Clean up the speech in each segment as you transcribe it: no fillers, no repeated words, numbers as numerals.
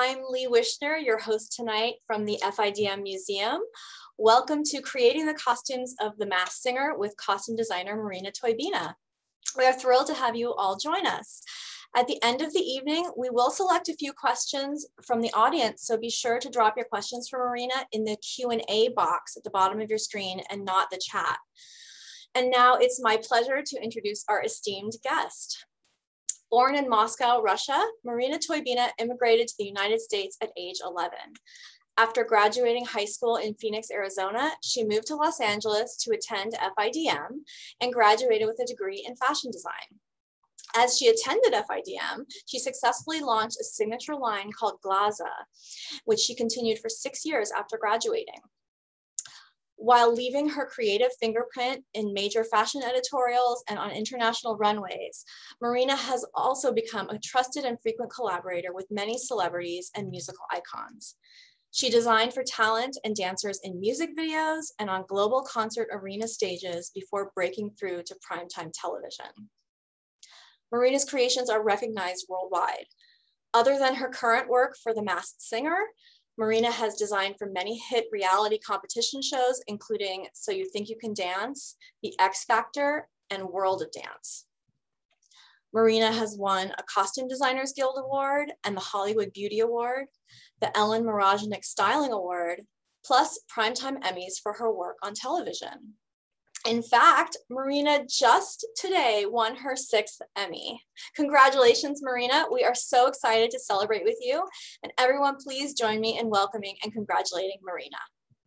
I'm Lee Wishner, your host tonight from the FIDM Museum. Welcome to Creating the Costumes of the Masked Singer with costume designer Marina Toybina. We are thrilled to have you all join us. At the end of the evening, we will select a few questions from the audience, so be sure to drop your questions for Marina in the Q&A box at the bottom of your screen and not the chat. And now it's my pleasure to introduce our esteemed guest. Born in Moscow, Russia, Marina Toybina immigrated to the United States at age 11. After graduating high school in Phoenix, Arizona, she moved to Los Angeles to attend FIDM and graduated with a degree in fashion design. As she attended FIDM, she successfully launched a signature line called Glaza, which she continued for 6 years after graduating. While leaving her creative fingerprint in major fashion editorials and on international runways, Marina has also become a trusted and frequent collaborator with many celebrities and musical icons. She designed for talent and dancers in music videos and on global concert arena stages before breaking through to primetime television. Marina's creations are recognized worldwide. Other than her current work for The Masked Singer, Marina has designed for many hit reality competition shows, including So You Think You Can Dance, The X Factor, and World of Dance. Marina has won a Costume Designers Guild Award and the Hollywood Beauty Award, the Ellen Moroznik Styling Award, plus Primetime Emmys for her work on television. In fact, Marina just today won her 6th Emmy. Congratulations, Marina. We are so excited to celebrate with you. And everyone, please join me in welcoming and congratulating Marina.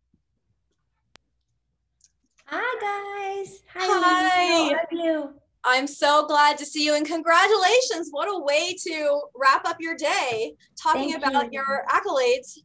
Hi, guys. Hi. How are you? I'm so glad to see you and congratulations. What a way to wrap up your day talking about your accolades.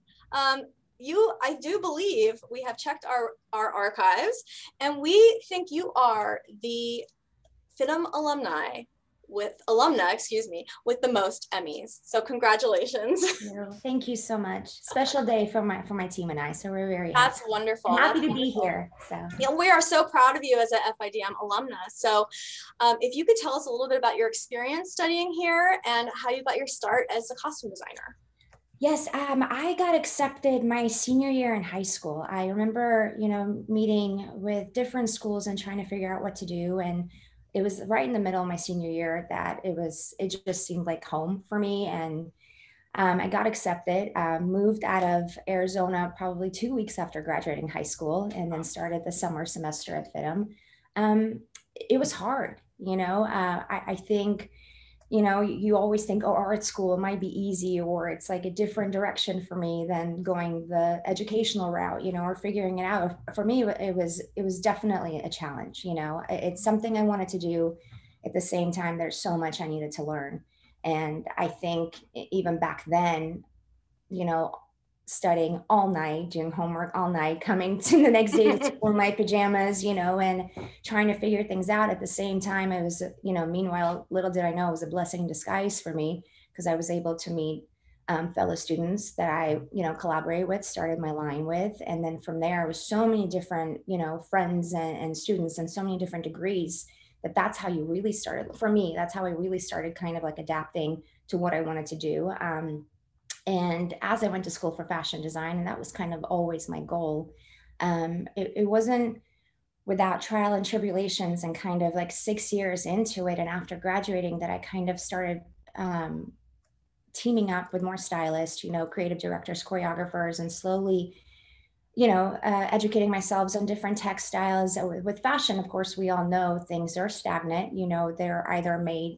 I do believe we have checked our archives and we think you are the FIDM alumna, with the most Emmys. So congratulations. Thank you so much. Special day for my team and I. So we're very happy. That's wonderful. I'm happy to be here. So yeah, we are so proud of you as a FIDM alumna. So if you could tell us a little bit about your experience studying here and how you got your start as a costume designer. Yes, I got accepted my senior year in high school. I remember, meeting with different schools and trying to figure out what to do. And it was right in the middle of my senior year that it just seemed like home for me. And I got accepted, moved out of Arizona probably 2 weeks after graduating high school, and then started the summer semester at FIDM. It was hard, I think, you always think, oh, art school, it might be easy, or it's like a different direction for me than going the educational route, or figuring it out. For me, it was definitely a challenge. It's something I wanted to do. At the same time, there's so much I needed to learn. And I think even back then, studying all night, doing homework all night, coming to the next day to school in my pajamas, and trying to figure things out at the same time. It was, meanwhile, little did I know it was a blessing in disguise for me, because I was able to meet fellow students that I, collaborated with, started my line with. And then from there, it was so many different, friends and students and so many different degrees that's how you really started. For me, that's how I really started kind of like adapting to what I wanted to do. And as I went to school for fashion design, and that was kind of always my goal, it wasn't without trial and tribulations and kind of like 6 years into it and after graduating that I kind of started teaming up with more stylists, creative directors, choreographers, and slowly, educating myself on different textiles. With fashion, of course, we all know things are stagnant. They're either made,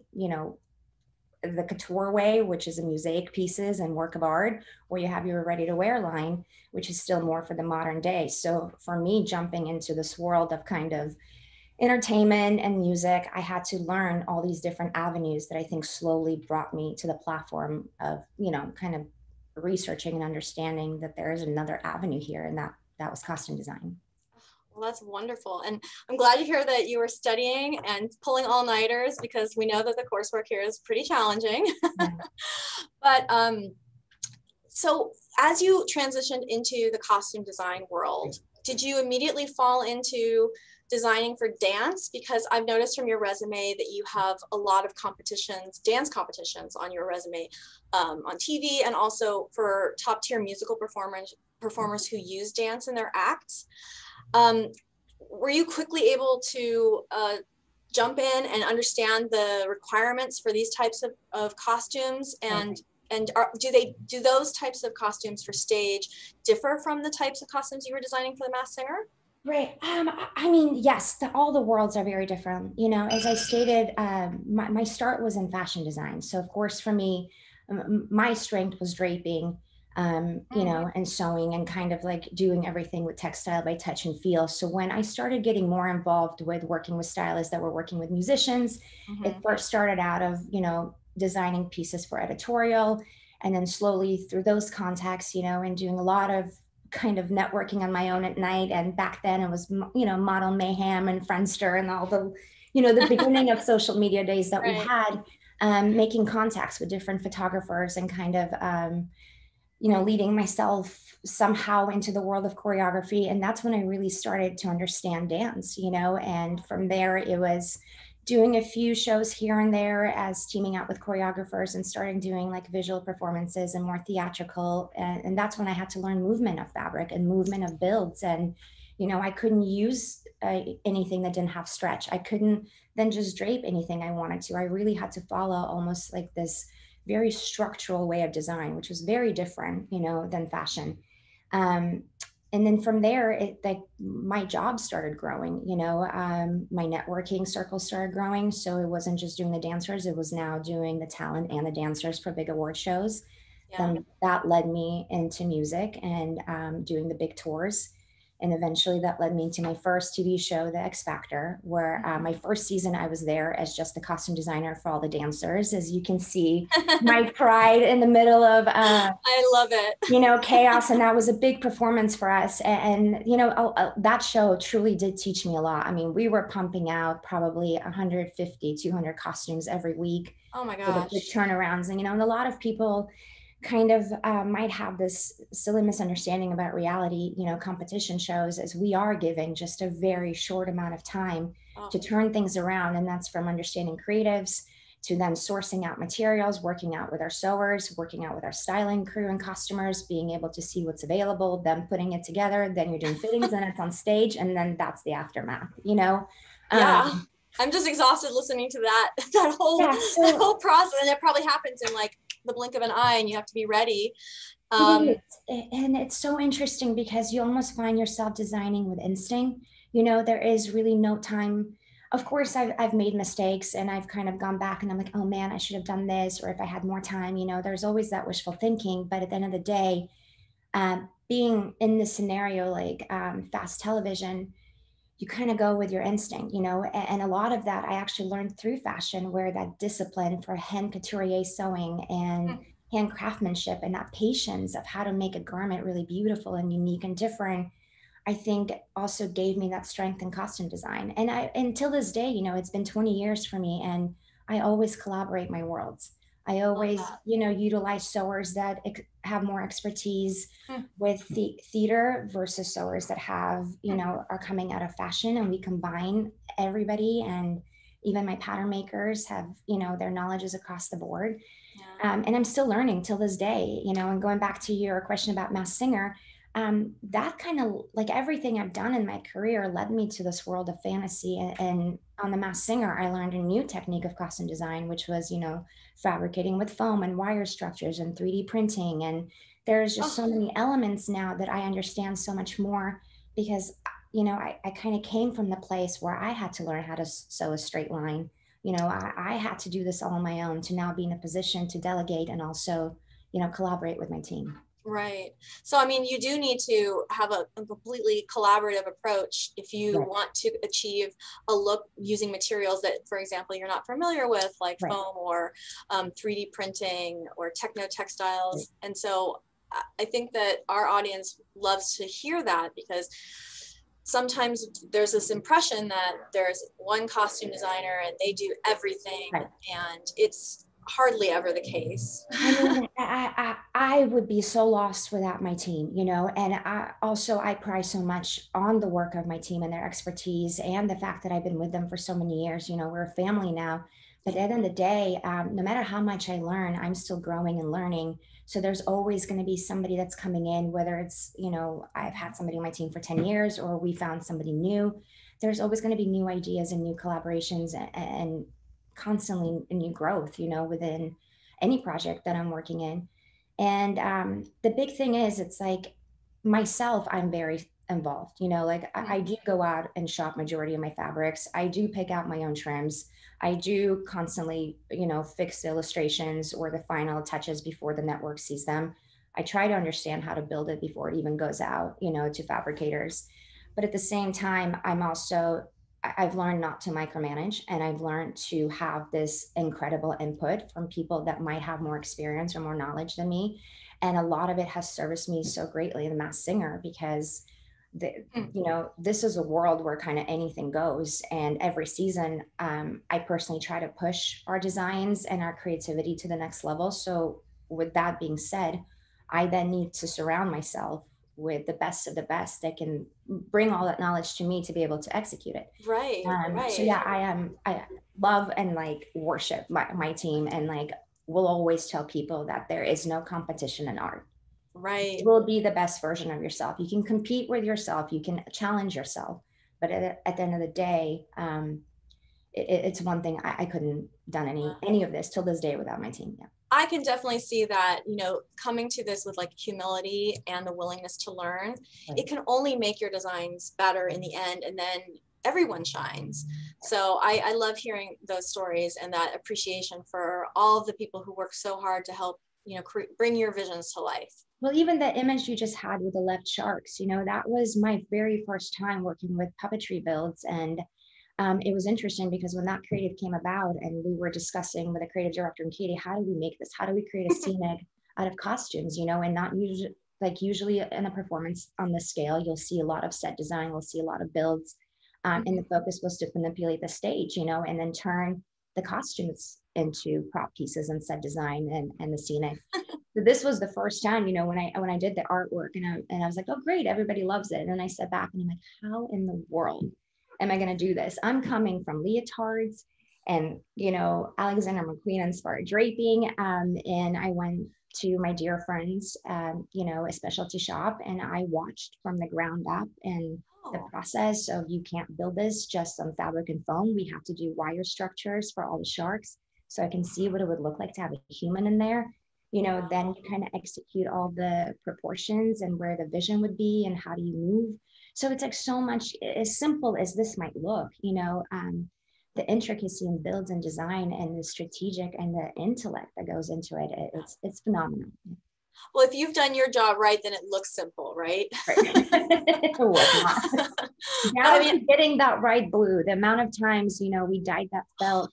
the couture way, which is a mosaic pieces and work of art, or you have your ready to wear line, which is still more for the modern day. So for me, jumping into this world of kind of entertainment and music, I had to learn all these different avenues that I think slowly brought me to the platform of, kind of researching and understanding that there is another avenue here, and that was costume design. Well, that's wonderful. And I'm glad to hear that you were studying and pulling all-nighters, because we know that the coursework here is pretty challenging. Yeah. But so as you transitioned into the costume design world, did you immediately fall into designing for dance? Because I've noticed from your resume that you have a lot of competitions, dance competitions on your resume, on TV, and also for top tier musical performers who use dance in their acts. Were you quickly able to jump in and understand the requirements for these types of costumes? And do those types of costumes for stage differ from the types of costumes you were designing for The Masked Singer? Right. I mean, yes, all the worlds are very different. You know, as I stated, my start was in fashion design. So of course, for me, my strength was draping, you know, and sewing and kind of like doing everything with textile by touch and feel. So when I started getting more involved with working with stylists that were working with musicians, it first started out of, you know, designing pieces for editorial, and then slowly through those contacts, you know, and doing a lot of kind of networking on my own at night. And back then it was, you know, Model Mayhem and Friendster and all the, you know, the beginning of social media days that we had, making contacts with different photographers and kind of, you know, leading myself somehow into the world of choreography. And that's when I really started to understand dance, you know, and from there it was doing a few shows here and there as teaming out with choreographers and starting doing like visual performances and more theatrical. And that's when I had to learn movement of fabric and movement of builds. And, you know, I couldn't use anything that didn't have stretch. I couldn't then just drape anything I wanted to. I really had to follow almost like this very structural way of design, which was very different, you know, than fashion. And then from there, it like my job started growing, you know, my networking circles started growing. So it wasn't just doing the dancers, it was now doing the talent and the dancers for big award shows. Then that led me into music and doing the big tours. And eventually that led me to my first TV show, The X Factor, where my first season I was there as just the costume designer for all the dancers. As you can see, my pride in the middle of, I love it. you know, chaos. And that was a big performance for us. And you know, that show truly did teach me a lot. I mean, we were pumping out probably 150, 200 costumes every week. Oh my With the big gosh. turnarounds. And, you know, and a lot of people kind of might have this silly misunderstanding about reality, you know, competition shows, as we are given just a very short amount of time to turn things around. And that's from understanding creatives to then sourcing out materials, working out with our sewers, working out with our styling crew and customers, being able to see what's available, then putting it together, then you're doing fittings and it's on stage, and then that's the aftermath, you know? I'm just exhausted listening to that whole process, and it probably happens in like the blink of an eye, and you have to be ready. And it's so interesting because you almost find yourself designing with instinct. You know, there is really no time. Of course, I've made mistakes and I've kind of gone back and I'm like, oh man, I should have done this, or if I had more time, you know, there's always that wishful thinking. But at the end of the day, being in this scenario like fast television, you kind of go with your instinct, you know, and a lot of that I actually learned through fashion, where that discipline for hand couturier sewing and hand craftsmanship and that patience of how to make a garment really beautiful and unique and different, I think also gave me that strength in costume design. And until this day, you know, it's been 20 years for me, and I always collaborate my worlds. I always, you know, utilize sewers that have more expertise with the theater versus sewers that have, you know, are coming out of fashion, and we combine everybody. And even my pattern makers have, you know, their knowledge is across the board. And I'm still learning till this day, you know, and going back to your question about Masked Singer, that kind of like everything I've done in my career led me to this world of fantasy. And on The Masked Singer, I learned a new technique of costume design, which was, you know, fabricating with foam and wire structures and 3D printing. And there's just so many elements now that I understand so much more because, you know, I kind of came from the place where I had to learn how to sew a straight line. You know, I had to do this all on my own to now be in a position to delegate and also, you know, collaborate with my team. Right. So, I mean, you do need to have a completely collaborative approach if you want to achieve a look using materials that, for example, you're not familiar with, like foam or 3D printing or techno textiles. And so I think that our audience loves to hear that, because sometimes there's this impression that there's one costume designer and they do everything, and it's hardly ever the case. I mean, I I would be so lost without my team, you know, and I prize so much on the work of my team and their expertise and the fact that I've been with them for so many years. You know, we're a family now. But at the end of the day, no matter how much I learn, I'm still growing and learning. So there's always going to be somebody that's coming in, whether it's, you know, I've had somebody on my team for 10 years or we found somebody new. There's always going to be new ideas and new collaborations and constantly new growth, you know, within any project that I'm working in. And the big thing is, it's like myself, I'm very involved, you know, like I do go out and shop majority of my fabrics. I do pick out my own trims. I do constantly, you know, fix the illustrations or the final touches before the network sees them. I try to understand how to build it before it even goes out, you know, to fabricators. But at the same time, I've learned not to micromanage, and I've learned to have this incredible input from people that might have more experience or more knowledge than me. And a lot of it has serviced me so greatly in The Masked Singer, because you know, this is a world where kind of anything goes. And every season, I personally try to push our designs and our creativity to the next level. So with that being said, I then need to surround myself with the best of the best that can bring all that knowledge to me to be able to execute it. Right, So right, yeah, I love and like worship my team, and like will always tell people that there is no competition in art. right. You will be the best version of yourself. You can compete with yourself, you can challenge yourself, but at the end of the day, it's one thing. I couldn't done any of this till this day without my team. Yeah. I can definitely see that, you know, coming to this with like humility and the willingness to learn, Right. it can only make your designs better in the end, and then everyone shines. So I love hearing those stories and that appreciation for all of the people who work so hard to help, you know, bring your visions to life. Well, even the image you just had with the left sharks, you know, that was my very first time working with puppetry builds. And it was interesting because when that creative came about and we were discussing with the creative director and Katie, how do we make this? How do we create a scenic out of costumes, you know, and not usually, like usually in a performance on this scale, you'll see a lot of set design, we'll see a lot of builds. And the focus was to manipulate the stage, you know, and then turn the costumes into prop pieces and set design and the scenic. So this was the first time, you know, when I did the artwork and I was like, oh, great, everybody loves it. And then I sat back and I'm like, how in the world am I going to do this? I'm coming from leotards and, you know, Alexander McQueen inspired draping. And I went to my dear friends, you know, a specialty shop, and I watched from the ground up and the process of, you can't build this just on fabric and foam. We have to do wire structures for all the sharks. So I can see what it would look like to have a human in there. You know, then you kind of execute all the proportions and where the vision would be and how do you move. So it's like so much, as simple as this might look, you know, the intricacy in builds and design and the strategic and the intellect that goes into it, it's phenomenal. Well, if you've done your job right, then it looks simple, right? Right. It was not. Down to getting that right blue, the amount of times, you know, we dyed that felt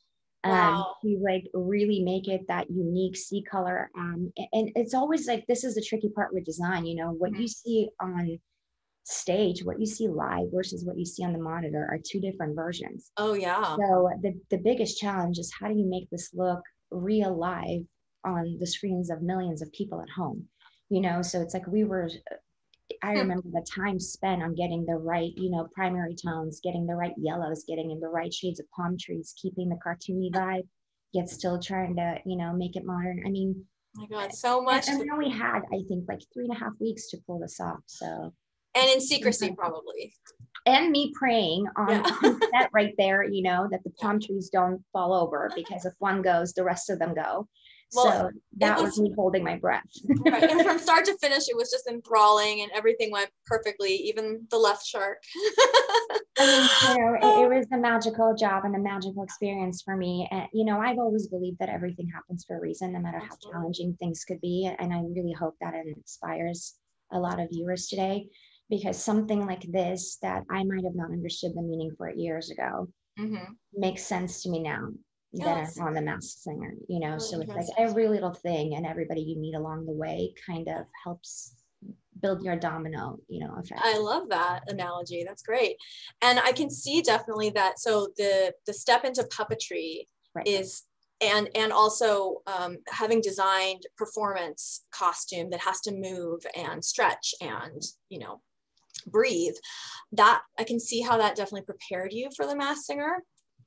to like really make it that unique sea color. And it's always like, this is the tricky part with design, you know, what you see on stage, what you see live versus what you see on the monitor are two different versions. Oh yeah. So the biggest challenge is, how do you make this look real live on the screens of millions of people at home, you know? So it's like I remember the time spent on getting the right, you know, primary tones, getting the right yellows, getting in the right shades of palm trees, keeping the cartoony vibe, yet still trying to, you know, make it modern. I mean, oh my God, so much. And then we had, I think, like 3.5 weeks to pull this off. So, and in secrecy, probably. And me praying on set right there, you know, that the palm trees don't fall over, because if one goes, the rest of them go. Well, so that was me holding my breath. Right. And from start to finish, it was just enthralling and everything went perfectly, even the left shark. I mean, you know, it was a magical job and a magical experience for me. And, you know, I've always believed that everything happens for a reason, no matter how challenging things could be. And I really hope that it inspires a lot of viewers today, because something like this that I might have not understood the meaning for it years ago makes sense to me now. That are on The Masked Singer, you know, so it's like every little thing and everybody you meet along the way kind of helps build your domino, you know, effect. I love that analogy. That's great. And I can see definitely that. So the step into puppetry is and also having designed performance costume that has to move and stretch and, you know, breathe, that I can see how that definitely prepared you for the Masked Singer.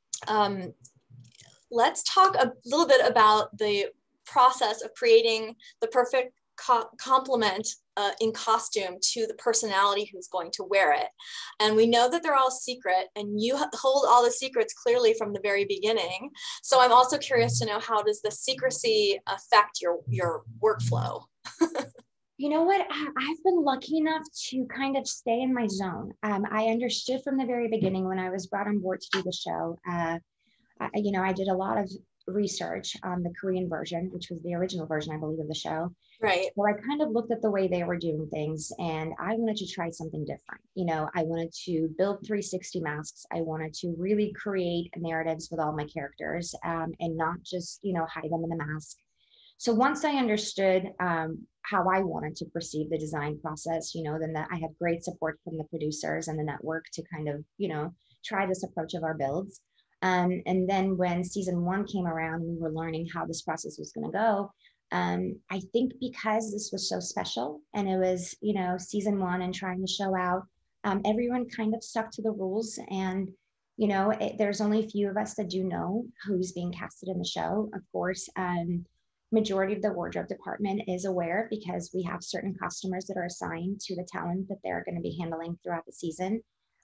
Let's talk a little bit about the process of creating the perfect complement in costume to the personality who's going to wear it. And we know that they're all secret, and you hold all the secrets clearly from the very beginning. So I'm also curious to know, how does the secrecy affect your workflow? You know what? I've been lucky enough to kind of stay in my zone. I understood from the very beginning when I was brought on board to do the show. You know, I did a lot of research on the Korean version, which was the original version, I believe, of the show. Right. Well, I kind of looked at the way they were doing things, and I wanted to try something different. You know, I wanted to build 360 masks. I wanted to really create narratives with all my characters, and not just, you know, hide them in the mask. So once I understood how I wanted to perceive the design process, you know, then that I had great support from the producers and the network to kind of, you know, try this approach of our builds. And then when season 1 came around, we were learning how this process was going to go. I think because this was so special and it was, you know, season 1 and trying to show out, everyone kind of stuck to the rules. And, you know, there's only a few of us that do know who's being casted in the show. Of course, majority of the wardrobe department is aware because we have certain customers that are assigned to the talent that they're going to be handling throughout the season.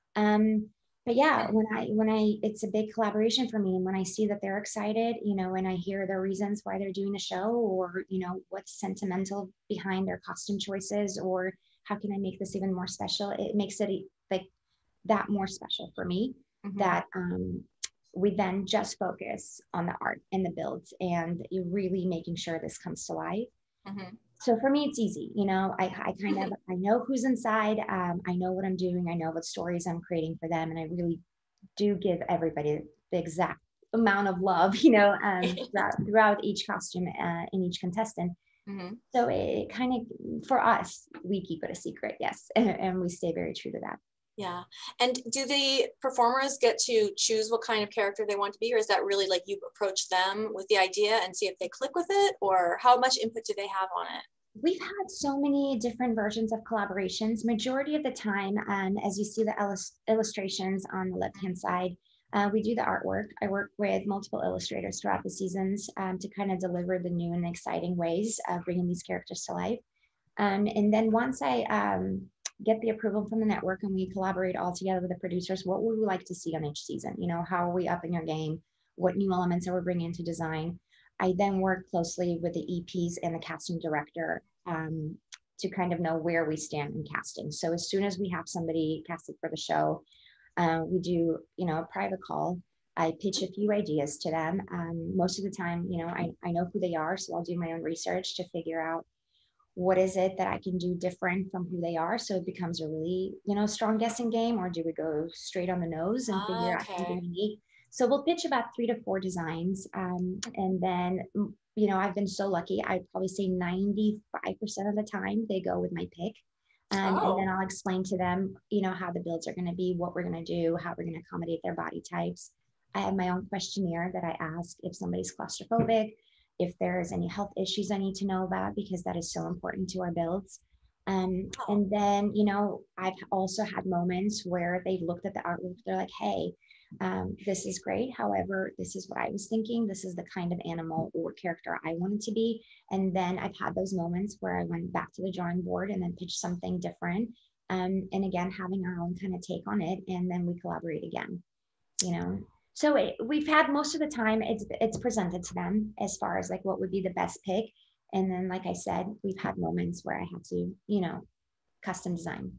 But yeah, it's a big collaboration for me. And when I see that they're excited, you know, and I hear their reasons why they're doing the show, or, you know, what's sentimental behind their costume choices, or how can I make this even more special? It makes it like that more special for me. That we then just focus on the art and the builds and really making sure this comes to life. So for me, it's easy. You know, I know who's inside. I know what I'm doing. I know what stories I'm creating for them. And I really do give everybody the exact amount of love, you know, throughout each costume and each contestant. So it kind of, for us, we keep it a secret, yes. And we stay very true to that. Yeah. And do the performers get to choose what kind of character they want to be, or is that really like you approach them with the idea and see if they click with it, or how much input do they have on it? We've had so many different versions of collaborations. Majority of the time, as you see the illustrations on the left-hand side, we do the artwork. I work with multiple illustrators throughout the seasons to kind of deliver the new and exciting ways of bringing these characters to life. And then once I get the approval from the network and we collaborate all together with the producers, what would we like to see on each season? You know, how are we upping our game? What new elements are we bringing into design? I then work closely with the EPs and the casting director to kind of know where we stand in casting. So as soon as we have somebody casted for the show, we do, you know, a private call. I pitch a few ideas to them. Most of the time, you know, I know who they are, so I'll do my own research to figure out what is it that I can do different from who they are, so it becomes a really, you know, strong guessing game, or do we go straight on the nose and figure out something unique? So we'll pitch about 3 to 4 designs, and then, you know, I've been so lucky. I'd probably say 95% of the time they go with my pick. And then I'll explain to them, you know, how the builds are going to be, what we're going to do, how we're going to accommodate their body types. I have my own questionnaire that I ask if somebody's claustrophobic, if there's any health issues I need to know about, because that is so important to our builds. And then, you know, I've also had moments where they've looked at the artwork, they're like, hey, this is great. However, this is what I was thinking. This is the kind of animal or character I wanted to be. And then I've had those moments where I went back to the drawing board and then pitched something different. And again, having our own kind of take on it. And then we collaborate again, you know. So we've had most of the time it's presented to them as far as like what would be the best pick. And then, like I said, we've had moments where I had to, you know, custom design.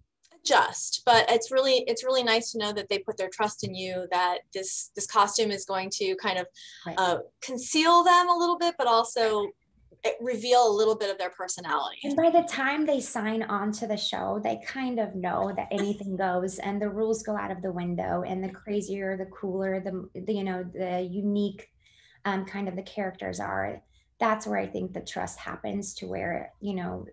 But it's really nice to know that they put their trust in you, that this costume is going to kind of conceal them a little bit, but also reveal a little bit of their personality. And by the time they sign on to the show, they kind of know that anything goes and the rules go out of the window, and the crazier, the cooler, the you know, the unique kind of the characters are. That's where I think the trust happens, to where, you know,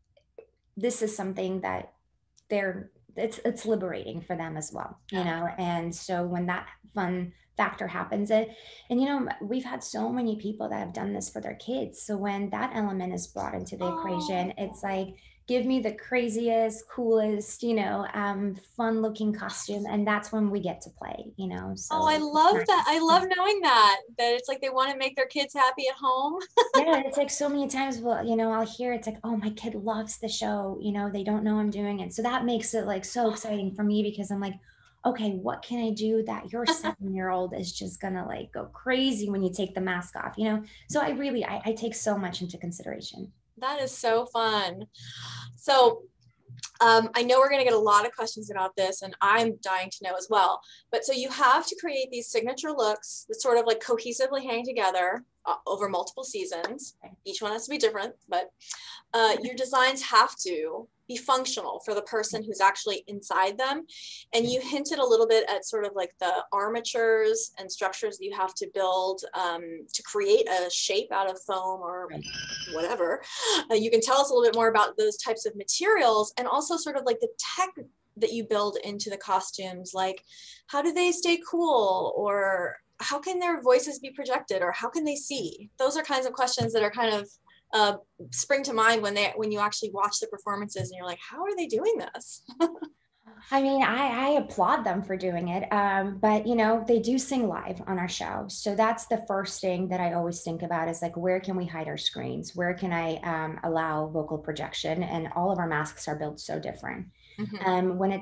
this is something that it's liberating for them as well, you know. And so when that factor happens. And, you know, we've had so many people that have done this for their kids. So when that element is brought into the equation, it's like, give me the craziest, coolest, you know, fun looking costume. And that's when we get to play, you know, Oh, so I it's love nice. that. I love knowing that it's like they want to make their kids happy at home. Yeah, it's like so many times, well, you know, I'll hear it's like, oh, my kid loves the show, you know, they don't know I'm doing it. So that makes it like so exciting for me because I'm like, okay, what can I do that your 7-year-old is just gonna like go crazy when you take the mask off, you know? So I take so much into consideration. That is so fun. So I know we're going to get a lot of questions about this, and I'm dying to know as well. But so you have to create these signature looks that sort of like cohesively hang together over multiple seasons. Each one has to be different, but your designs have to be functional for the person who's actually inside them. And you hinted a little bit at sort of like the armatures and structures that you have to build to create a shape out of foam or whatever. You can tell us a little bit more about those types of materials and also sort of like the tech that you build into the costumes. Like, how do they stay cool, or how can their voices be projected, or how can they see? Those are kinds of questions that are kind of spring to mind when you actually watch the performances and you're like, how are they doing this? I mean, I applaud them for doing it. But you know, they do sing live on our show. So that's the first thing that I always think about is like, where can we hide our screens? Where can I allow vocal projection? And all of our masks are built so different. When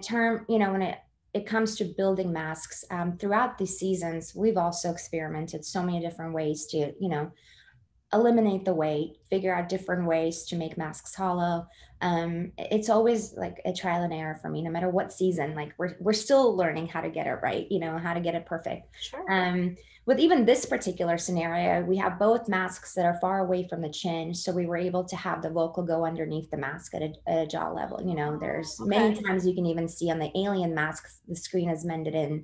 it comes to building masks throughout the seasons, we've also experimented so many different ways to, you know, eliminate the weight, figure out different ways to make masks hollow. It's always like a trial and error for me, no matter what season. Like we're still learning how to get it right, you know, how to get it perfect. Sure. With even this particular scenario, we have both masks that are far away from the chin, so we were able to have the vocal go underneath the mask at a jaw level. You know, there's many times you can even see on the alien masks the screen is mended in.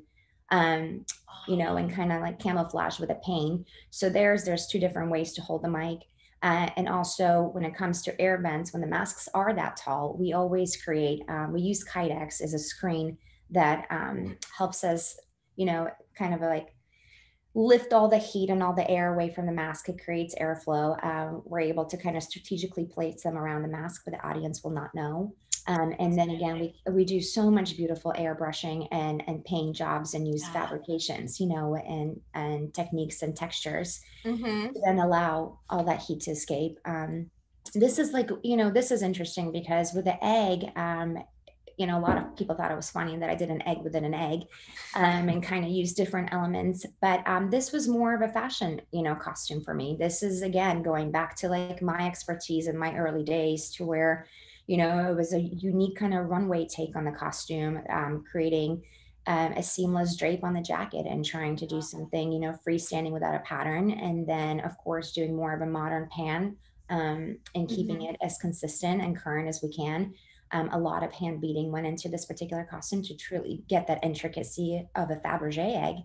You know, and kind of like camouflage with a pane. So there's two different ways to hold the mic. And also when it comes to air vents, when the masks are that tall, we always we use Kydex as a screen that helps us, you know, kind of like lift all the heat and all the air away from the mask. It creates airflow. We're able to kind of strategically place them around the mask, but the audience will not know. And then again, we do so much beautiful airbrushing and paint jobs and use fabrications, you know, and techniques and textures to then allow all that heat to escape. This is like, you know, this is interesting because with the egg, you know, a lot of people thought it was funny that I did an egg within an egg and kind of used different elements. But this was more of a fashion, you know, costume for me. This is, again, going back to like my expertise in my early days to where, you know, it was a unique kind of runway take on the costume, creating a seamless drape on the jacket and trying to do something, you know, freestanding without a pattern. And then, of course, doing more of a modern pan and keeping it as consistent and current as we can. A lot of hand beating went into this particular costume to truly get that intricacy of a Fabergé egg.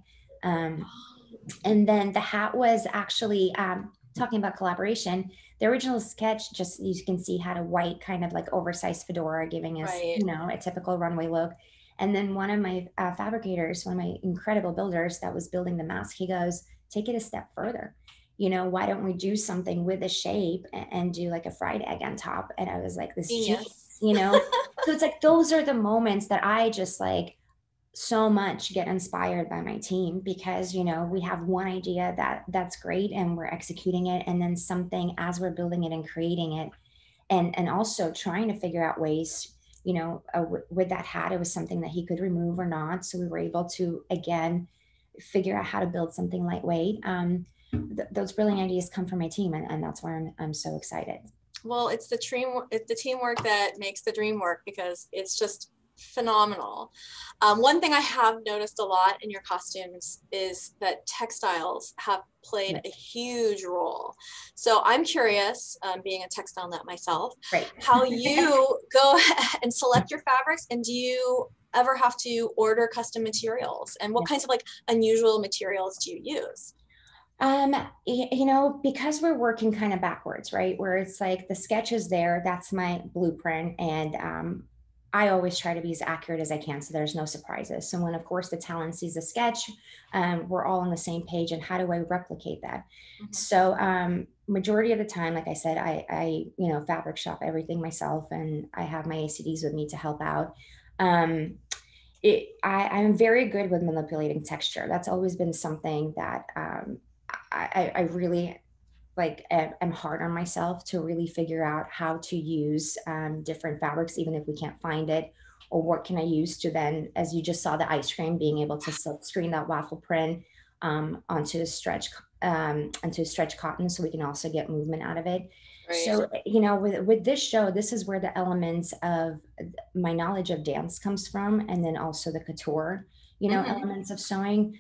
And then the hat was actually talking about collaboration. The original sketch, just you can see, had a white kind of like oversized fedora giving us, you know, a typical runway look. And then one of my fabricators, one of my incredible builders that was building the mask, he goes, take it a step further. You know, why don't we do something with a shape and do like a fried egg on top? And I was like, this genius, you know? So it's like, those are the moments that I just like so much get inspired by my team because, you know, we have one idea that's great and we're executing it. And then something as we're building it and creating it and also trying to figure out ways, you know, with that hat, it was something that he could remove or not. So we were able to, again, figure out how to build something lightweight. Those brilliant ideas come from my team, and that's where I'm so excited. Well, it's the teamwork that makes the dream work because it's just phenomenal. One thing I have noticed a lot in your costumes is that textiles have played a huge role. So I'm curious, being a textile nut myself, how you go and select your fabrics, and do you ever have to order custom materials, and what kinds of like unusual materials do you use? You know, because we're working kind of backwards, right? Where it's like the sketch is there, that's my blueprint. And I always try to be as accurate as I can so there's no surprises. So when, of course, the talent sees the sketch, we're all on the same page. And how do I replicate that? Mhm. So majority of the time, like I said, I fabric shop everything myself, and I have my ACDs with me to help out. Um, I'm very good with manipulating texture. That's always been something that I really like am hard on myself to really figure out how to use different fabrics, even if we can't find it, or what can I use to then, as you just saw the ice cream, being able to silk screen that waffle print onto stretch cotton, so we can also get movement out of it. Right. So with this show, this is where the elements of my knowledge of dance comes from, and then also the couture, Mhm. elements of sewing,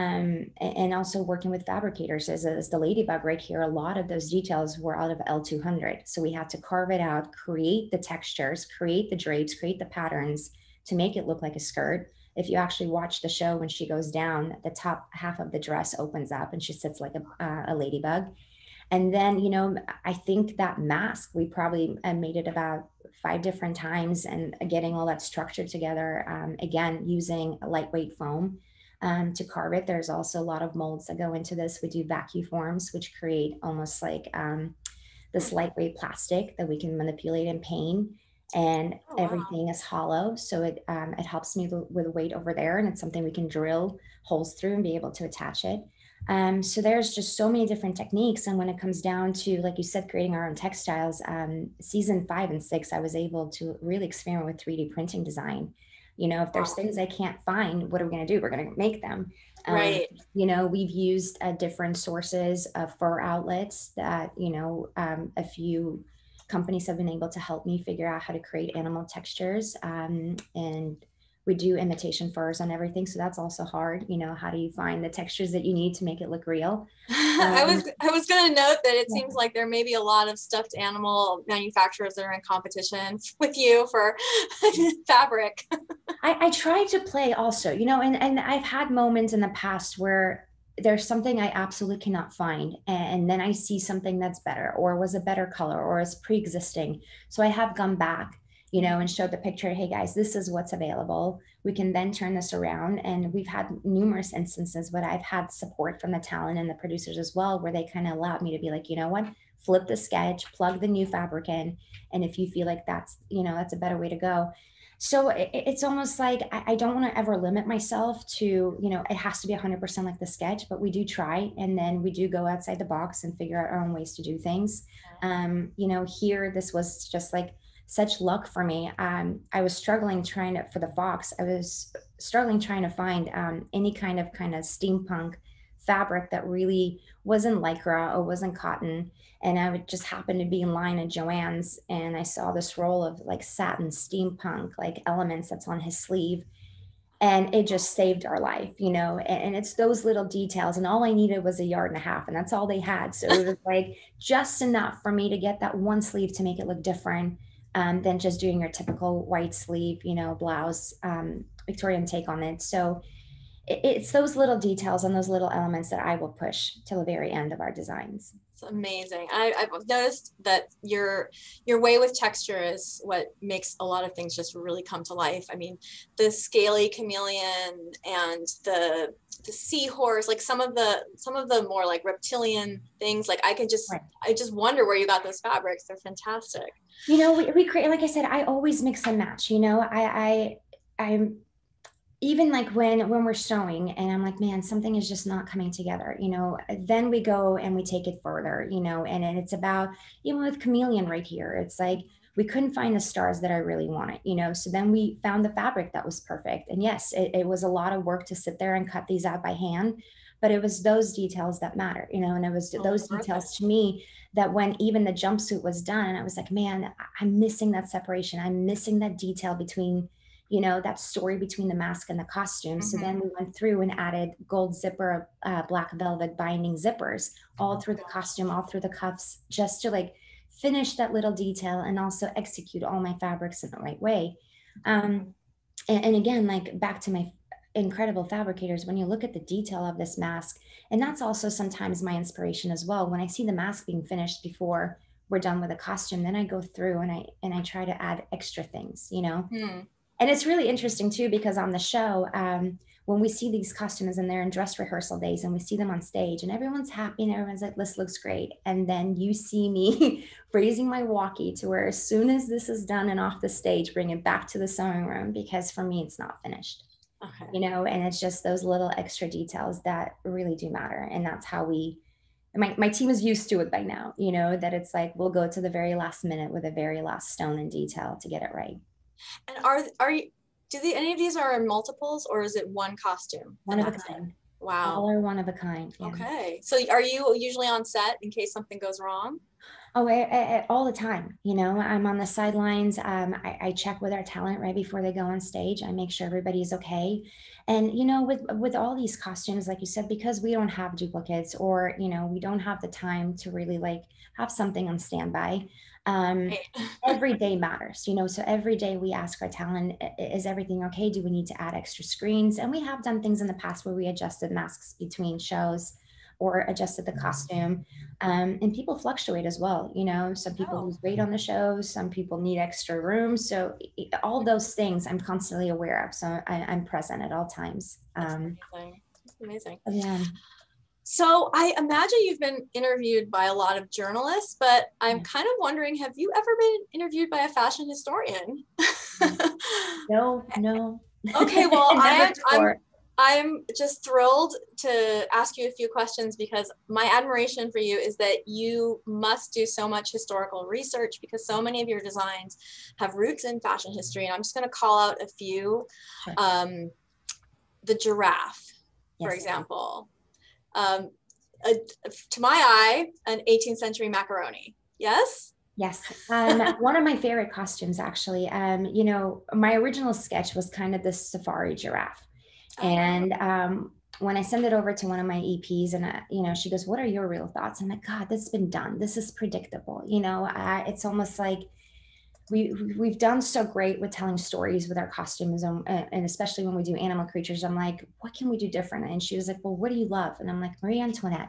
and also working with fabricators as the ladybug right here. A lot of those details were out of L200, so we had to carve it out, create the textures, create the drapes, create the patterns to make it look like a skirt. If you actually watch the show, when she goes down, the top half of the dress opens up and she sits like a ladybug. And then, I think that mask, we probably made it about 5 different times, and getting all that structure together, again, using a lightweight foam to carve it. There's also a lot of molds that go into this. We do vacuum forms, which create almost like this lightweight plastic that we can manipulate and paint. And Oh, wow. everything is hollow, so it helps me with weight over there, and it's something we can drill holes through and be able to attach it. So there's just so many different techniques. And when it comes down to, like you said, creating our own textiles, season 5 and 6, I was able to really experiment with 3D printing design. If there's Wow. things I can't find, what are we going to do? We're going to make them. Right. We've used different sources of fur outlets that, a few companies have been able to help me figure out how to create animal textures. And we do imitation furs on everything. So that's also hard. How do you find the textures that you need to make it look real? I was going to note that it Yeah. seems like there may be a lot of stuffed animal manufacturers that are in competition with you for fabric. I try to play also, and I've had moments in the past where there's something I absolutely cannot find. And then I see something that's better, or was a better color, or is pre-existing. So I have gone back, and showed the picture. Hey guys, this is what's available. We can then turn this around. And we've had numerous instances where I've had support from the talent and the producers as well, where they kind of allowed me to be like, you know what, flip the sketch, plug the new fabric in. And if you feel like that's a better way to go. So it's almost like I don't want to ever limit myself to, it has to be 100% like the sketch, but we do try. And then we do go outside the box and figure out our own ways to do things. Here, this was just like such luck for me. I was struggling for the Fox, I was struggling trying to find any kind of steampunk fabric that really wasn't lycra or wasn't cotton. And I would just happen to be in line at Joann's, and I saw this roll of like satin steampunk like elements that's on his sleeve, and it just saved our life, and it's those little details. And all I needed was a yard and a half, and that's all they had. So it was like just enough for me to get that one sleeve to make it look different than just doing your typical white sleeve, blouse, Victorian take on it. So it's those little details and those little elements that I will push till the very end of our designs. It's amazing. I've noticed that your way with texture is what makes a lot of things just really come to life. I mean, the scaly chameleon and the seahorse, like some of the more like reptilian things, like I just wonder where you got those fabrics. They're fantastic. We create, like I said, I always mix and match. I'm even like when we're sewing and I'm like, man, something is just not coming together, then we go and we take it further, and it's about, even with chameleon right here, it's like we couldn't find the stars that I really wanted, so then we found the fabric that was perfect. And yes, it was a lot of work to sit there and cut these out by hand, but it was those details that matter, and it was those details to me that when even the jumpsuit was done, I was like, man, I'm missing that separation, I'm missing that detail between, that story between the mask and the costume. So then we went through and added gold zipper, black velvet binding zippers all through the costume, all through the cuffs, just to like finish that little detail and also execute all my fabrics in the right way. And again, like back to my incredible fabricators, when you look at the detail of this mask, and that's also sometimes my inspiration as well. When I see the mask being finished before we're done with a costume, then I go through and I try to add extra things, you know. Hmm. And it's really interesting too, because on the show, when we see these costumes and they're in dress rehearsal days and we see them on stage and everyone's happy and everyone's like, this looks great. And then you see me raising my walkie to where as soon as this is done and off the stage, bring it back to the sewing room, because for me, it's not finished, Okay. you know, and it's just those little extra details that really do matter. And that's how my team is used to it by now, you know, that it's like, we'll go to the very last minute with the very last stone in detail to get it right. And are you, any of these are in multiples, or is it one costume? One of a kind. Wow. All are one of a kind. Yeah. Okay. So are you usually on set in case something goes wrong? Oh, all the time. You know, I'm on the sidelines. I check with our talent right before they go on stage. I make sure everybody's okay. And, you know, with all these costumes, like you said, because we don't have duplicates, or, you know, we don't have the time to really like have something on standby. Right. Every day matters, you know, so every day we ask our talent, is everything okay? Do we need to add extra screens? And we have done things in the past where we adjusted masks between shows or adjusted the costume. And people fluctuate as well, you know, some people lose weight on the shows, some people need extra room. So all those things I'm constantly aware of. So I'm present at all times. That's amazing. That's amazing. Yeah. So I imagine you've been interviewed by a lot of journalists, but I'm kind of wondering, have you ever been interviewed by a fashion historian? No. Okay, well, I'm just thrilled to ask you a few questions, because my admiration for you is that you must do so much historical research, because so many of your designs have roots in fashion history. And I'm just going to call out a few. Sure. The giraffe, Yes. for example. To my eye, an 18th century macaroni. Yes? Yes. One of my favorite costumes, actually. You know, my original sketch was kind of this safari giraffe. And when I send it over to one of my EPs, and you know, she goes, "What are your real thoughts?" I'm like, "God, this has been done. This is predictable." You know, it's almost like we've done so great with telling stories with our costumes, and especially when we do animal creatures. I'm like, "What can we do different?" And she was like, "Well, what do you love?" And I'm like, "Marie Antoinette."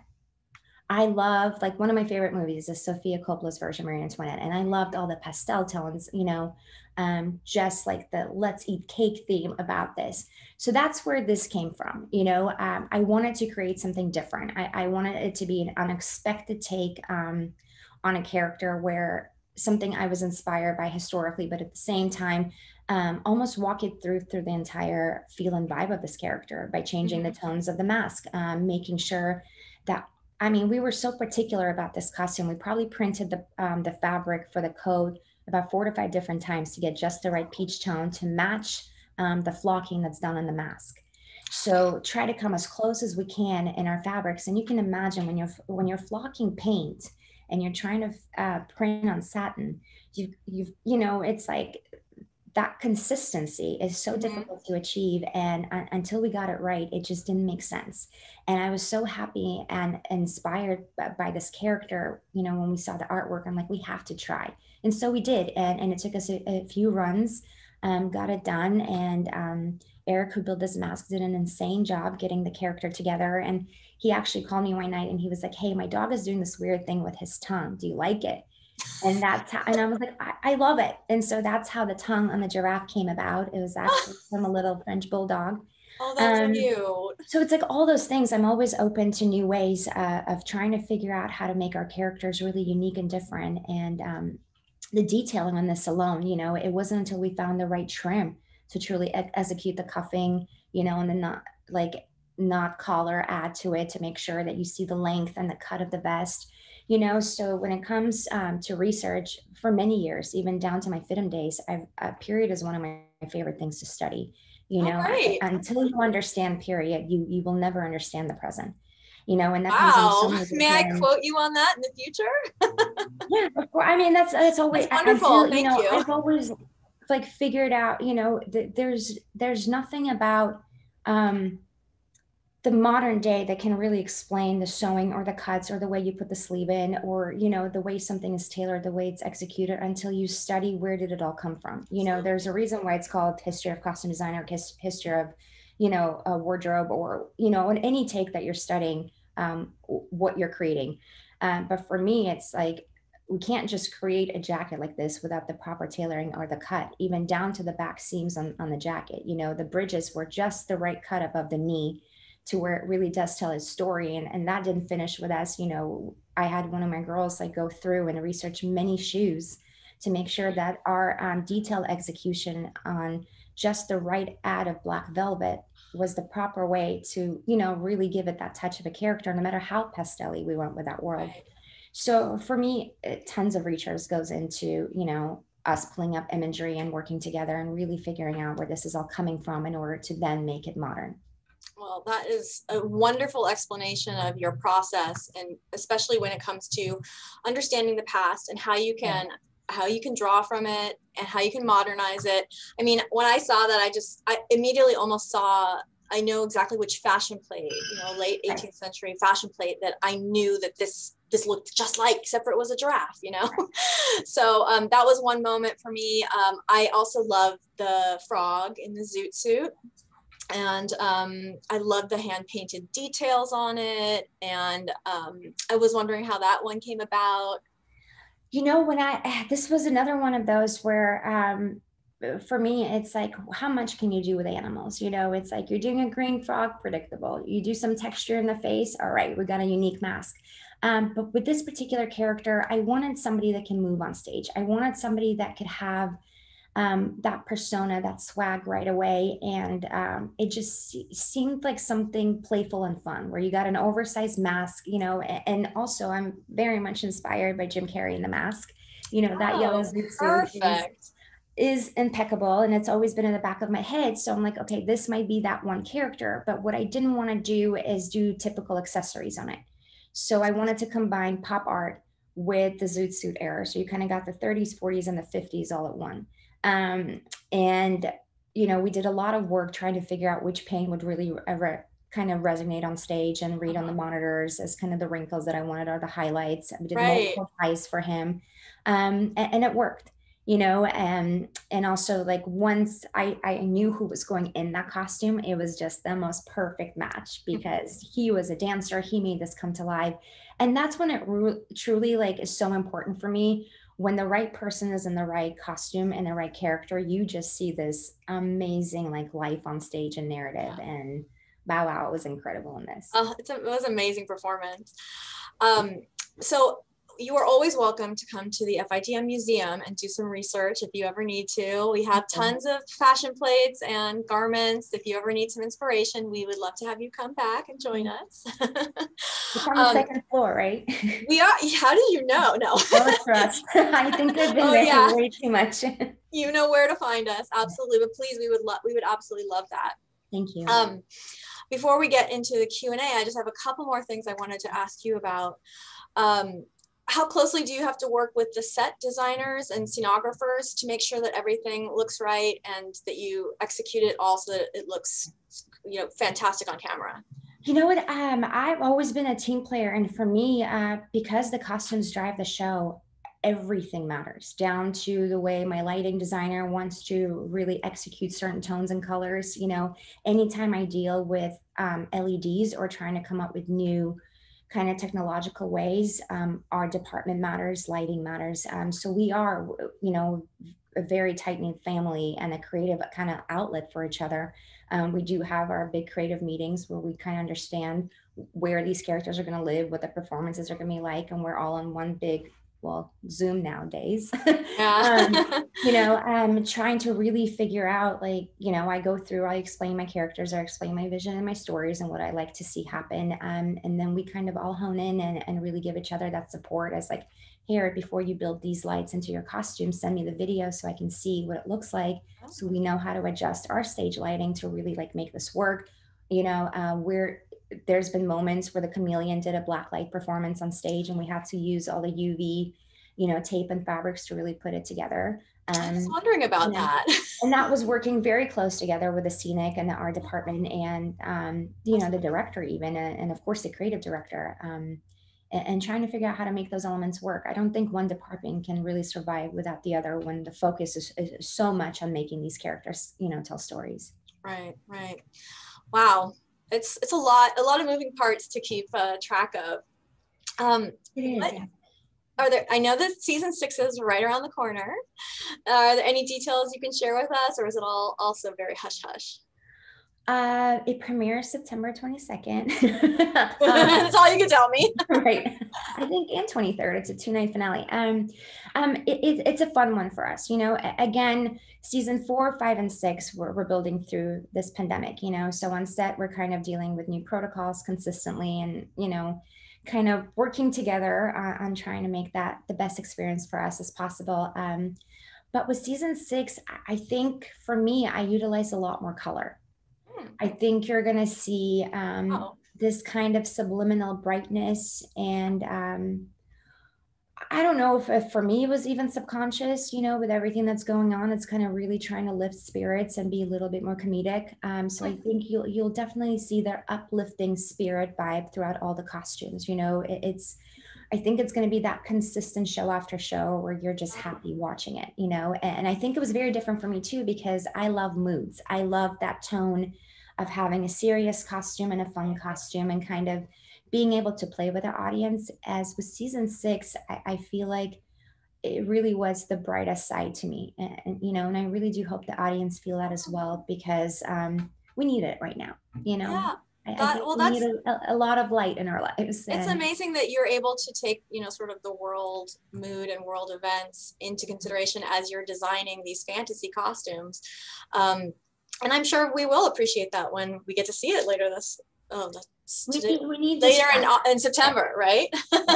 I love, like, one of my favorite movies is Sofia Coppola's version of Marie Antoinette. And I loved all the pastel tones, you know, just like the let's eat cake theme about this. So that's where this came from. You know, I wanted to create something different. I wanted it to be an unexpected take on a character, where something I was inspired by historically, but at the same time, almost walk it through the entire feel and vibe of this character by changing the tones of the mask, making sure that, I mean, we were so particular about this costume. We probably printed the fabric for the coat about 4 to 5 different times to get just the right peach tone to match the flocking that's done on the mask. So try to come as close as we can in our fabrics. And you can imagine when you're flocking paint and you're trying to print on satin, you know, it's like that consistency is so difficult to achieve. And until we got it right, it just didn't make sense. And I was so happy and inspired by this character. You know, when we saw the artwork, I'm like, we have to try. And so we did. And it took us a few runs, got it done. And Eric, who built this mask, did an insane job getting the character together. And he actually called me one night and he was like, "Hey, my dog is doing this weird thing with his tongue. Do you like it?" And that's how, and I was like, I love it. And so that's how the tongue on the giraffe came about. It was actually from a little French bulldog. Oh, that's cute. So it's like all those things. I'm always open to new ways of trying to figure out how to make our characters really unique and different. And the detailing on this alone, you know, it wasn't until we found the right trim to truly execute the cuffing, you know, and the knot collar add to it to make sure that you see the length and the cut of the vest. You know, so when it comes to research, for many years, even down to my FIDM days, period is one of my favorite things to study. You know, until you understand period, you will never understand the present. You know, and that comes in so many May I quote you on that in the future? Yeah, of course. I mean, that's always wonderful. Thank you. I've always like figured out, you know, there's nothing about the modern day that can really explain the sewing or the cuts or the way you put the sleeve in, or, you know, the way something is tailored, the way it's executed, until you study where did it all come from. You know, there's a reason why it's called history of costume design, or history of, you know, a wardrobe, or, you know, in any take that you're studying what you're creating. But for me, it's like we can't just create a jacket like this without the proper tailoring or the cut, even down to the back seams on the jacket. You know, the bridges were just the right cut above the knee to where it really does tell his story. And that didn't finish with us. You know, I had one of my girls like go through and research many shoes to make sure that our detailed execution on just the right add of black velvet was the proper way to, you know, really give it that touch of a character, no matter how pastel-y we went with that world. Right. So for me, tons of research goes into, you know, us pulling up imagery and working together and really figuring out where this is all coming from in order to then make it modern. Well, that is a wonderful explanation of your process, and especially when it comes to understanding the past and how you can draw from it and how you can modernize it. I mean, when I saw that, I immediately almost saw, I know exactly which fashion plate, you know, late 18th century fashion plate that I knew that this looked just like, except for it was a giraffe, you know? So that was one moment for me. I also love the frog in the zoot suit. And I love the hand painted details on it. And I was wondering how that one came about. You know, this was another one of those where, for me, it's like, how much can you do with animals? You know, it's like you're doing a green frog, predictable. You do some texture in the face. All right, we got a unique mask. But with this particular character, I wanted somebody that can move on stage. I wanted somebody that could have that persona, that swag right away. And it just seemed like something playful and fun, where you got an oversized mask, you know, and also I'm very much inspired by Jim Carrey in The Mask. You know, that yellow zoot suit is impeccable, and it's always been in the back of my head. So I'm like, okay, this might be that one character. But what I didn't want to do is do typical accessories on it. So I wanted to combine pop art with the zoot suit era. So you kind of got the 30s, 40s, and the 50s all at one. And, you know, we did a lot of work trying to figure out which paint would really kind of resonate on stage and read on the monitors as kind of the wrinkles that I wanted, or the highlights. We did multiple eyes for him. And it worked, you know, and also like once I knew who was going in that costume, it was just the most perfect match, because he was a dancer. He made this come to life. And that's when it truly like is so important for me. When the right person is in the right costume and the right character, you just see this amazing like life on stage and narrative. And wow, it was incredible in this. It was an amazing performance. So you are always welcome to come to the FIDM Museum and do some research if you ever need to. We have tons of fashion plates and garments. If you ever need some inspiration, we would love to have you come back and join us. It's on the second floor, right? We are. How do you know? No. Trust. I think I've been there way too much. You know where to find us. Absolutely. But please, we would absolutely love that. Thank you. Before we get into the Q&A, I just have a couple more things I wanted to ask you about. How closely do you have to work with the set designers and scenographers to make sure that everything looks right and that you execute it all so that it looks, you know, fantastic on camera? You know what? I've always been a team player, and for me, because the costumes drive the show, everything matters, down to the way my lighting designer wants to really execute certain tones and colors. You know, anytime I deal with LEDs or trying to come up with new kind of technological ways, our department matters, lighting matters. So we are, you know, a very tight-knit family and a creative kind of outlet for each other. We do have our big creative meetings where we kind of understand where these characters are going to live, what the performances are going to be like, and we're all on one big, well, Zoom nowadays. You know, trying to really figure out, like, you know, I explain my characters, I explain my vision and my stories and what I like to see happen. And then we kind of all hone in and really give each other that support as like, here, before you build these lights into your costume, send me the video so I can see what it looks like. So we know how to adjust our stage lighting to really like make this work. You know, there's been moments where the Chameleon did a black light performance on stage and we had to use all the UV, you know, tape and fabrics to really put it together. I was wondering about that. And that was working very close together with the scenic and the art department and, you know, the director even, and of course the creative director, and trying to figure out how to make those elements work. I don't think one department can really survive without the other when the focus is so much on making these characters, you know, tell stories. Right. Wow. It's a lot of moving parts to keep track of. It is. I know that season 6 is right around the corner. Are there any details you can share with us, or is it all also very hush hush? It premieres September 22nd. That's all you can tell me. Right. I think, and 23rd. It's a 2-night finale. It's a fun one for us. Again, season 4, 5, and 6, we're building through this pandemic, so on set, we're kind of dealing with new protocols consistently and, kind of working together on trying to make that the best experience for us as possible. But with season 6, I think for me, I utilize a lot more color. I think you're going to see this kind of subliminal brightness. And I don't know if for me it was even subconscious, with everything that's going on. It's kind of really trying to lift spirits and be a little bit more comedic. So I think you'll definitely see their uplifting spirit vibe throughout all the costumes. I think it's going to be that consistent show after show where you're just happy watching it, and I think it was very different for me too, because I love moods. I love that tone of having a serious costume and a fun costume and kind of being able to play with the audience. As with season 6, I feel like it really was the brightest side to me. And I really do hope the audience feel that as well, because we need it right now, Yeah. I think we need a lot of light in our lives. It's amazing that you're able to take, sort of the world mood and world events into consideration as you're designing these fantasy costumes. And I'm sure we will appreciate that when we get to see it later we need later in September, right?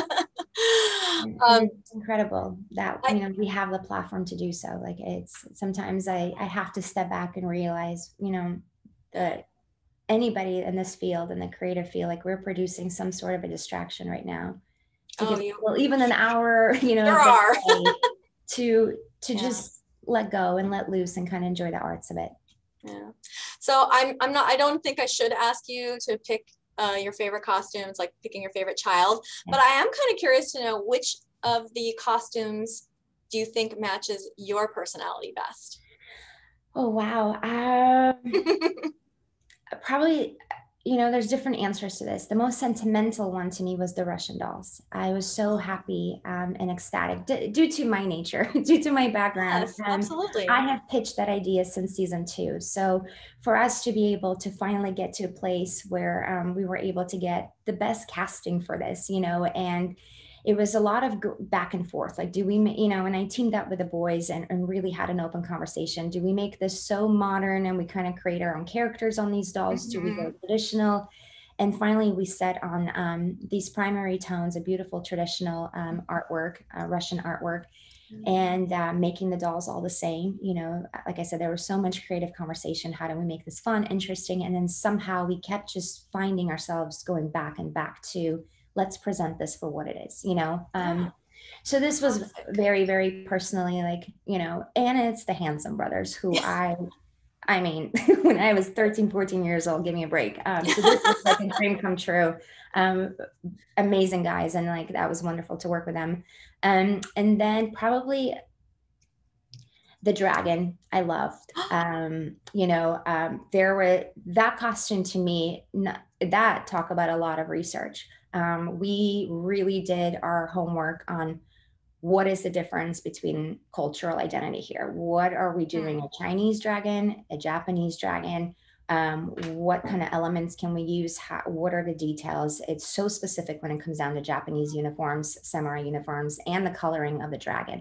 It's incredible that we have the platform to do so. Like, it's sometimes I have to step back and realize, that anybody in this field, in the creative field, like, we're producing some sort of a distraction right now to give people even an hour, to just let go and let loose and kind of enjoy the arts of it. Yeah. So I don't think I should ask you to pick your favorite costumes, like picking your favorite child, but I am kind of curious to know which of the costumes do you think matches your personality best? Oh, wow. Probably, there's different answers to this. The most sentimental one to me was the Russian dolls. I was so happy and ecstatic due to my nature, due to my background. Yes, absolutely. I have pitched that idea since season 2. So for us to be able to finally get to a place where we were able to get the best casting for this, and it was a lot of back and forth. Like, do we, and I teamed up with the boys and really had an open conversation. Do we make this so modern and we kind of create our own characters on these dolls? Do we go traditional? And finally, we set on these primary tones, a beautiful traditional artwork, Russian artwork, and making the dolls all the same. Like I said, there was so much creative conversation. How do we make this fun, interesting? And then somehow we kept just finding ourselves going back and back to, let's present this for what it is, So this was very, very personally, like, and it's the Handsome brothers, who I mean, when I was 13, 14 years old, give me a break. So this was like a dream come true. Amazing guys. And like, that was wonderful to work with them. And then probably the dragon, I loved. There were that costume to me, that talk about a lot of research. We really did our homework on what is the difference between cultural identity here. What are we doing? A Chinese dragon, a Japanese dragon? What kind of elements can we use? What are the details? It's so specific when it comes down to Japanese uniforms, samurai uniforms, and the coloring of the dragon.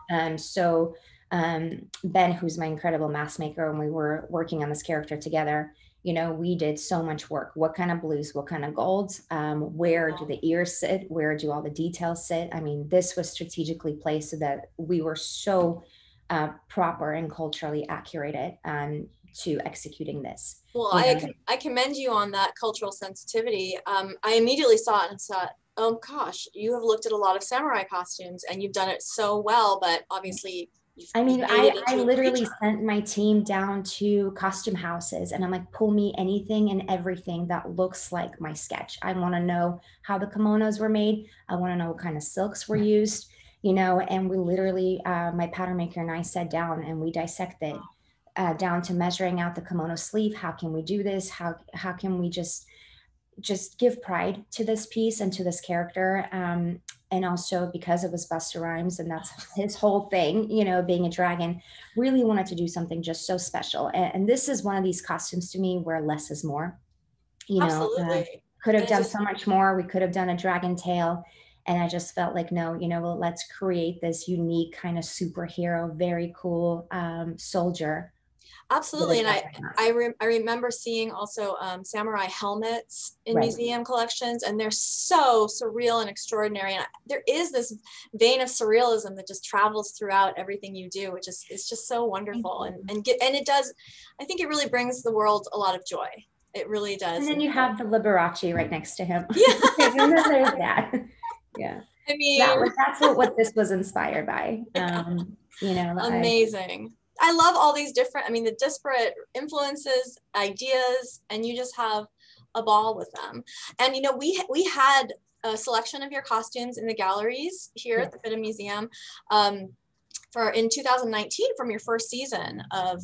Ben, who's my incredible mask maker, when we were working on this character together, we did so much work. What kind of blues, what kind of golds, where do the ears sit? Where do all the details sit? I mean, this was strategically placed so that we were so proper and culturally accurate to executing this. Well, I commend you on that cultural sensitivity. I immediately saw it and thought, oh gosh, you have looked at a lot of samurai costumes and you've done it so well, but obviously I literally sent my team down to costume houses and I'm like, pull me anything and everything that looks like my sketch. I want to know how the kimonos were made. I want to know what kind of silks were used, and we literally, my pattern maker and I sat down and we dissected down to measuring out the kimono sleeve. How can we do this? How can we just just give pride to this piece and to this character. And also because it was Busta Rhymes and that's his whole thing, you know, being a dragon, really wanted to do something just so special. And this is one of these costumes to me where less is more, you know, Absolutely. could have And it done just, so much more. We could have done a dragon tail. And I just felt like, no, you know, well, let's create this unique kind of superhero, very cool soldier with a absolutely. And dragon mask. I remember seeing also samurai helmets in Right. museum collections, and they're so surreal and extraordinary. And there is this vein of surrealism that just travels throughout everything you do, which is, it's just so wonderful. And it does, I think it really brings the world a lot of joy. It really does. And then you have the Liberace right next to him. Yeah. And then there's that. Yeah. I mean, That's what this was inspired by. You know, amazing. I love all these different, I mean, the disparate influences, ideas, and you just have a ball with them. And, you know, we had a selection of your costumes in the galleries here at the FIDM Museum in 2019 from your first season of